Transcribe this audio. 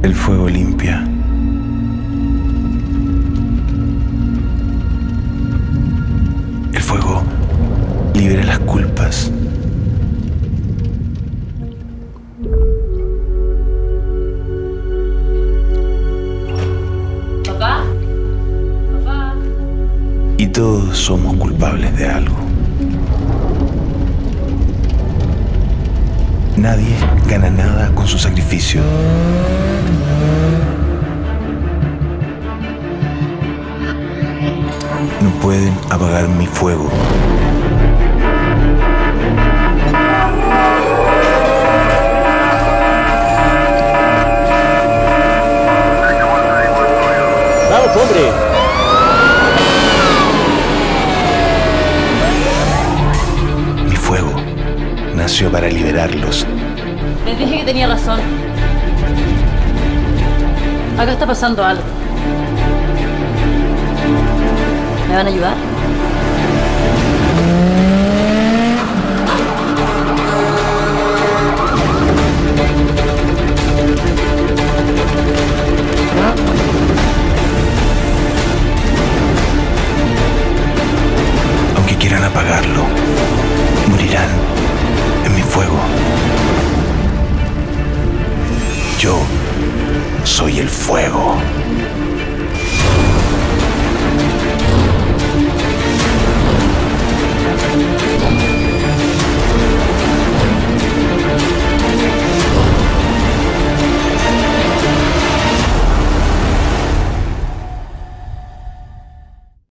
El fuego limpia. El fuego libera las culpas. ¿Papá? ¿Papá? Y todos somos culpables de algo. Nadie gana nada con su sacrificio. No pueden apagar mi fuego. ¡Vamos, hombre! Mi fuego nació para liberarlos. Les dije que tenía razón. Acá está pasando algo. ¿Me van a ayudar? Aunque quieran apagarlo, morirán en mi fuego. Yo soy el fuego.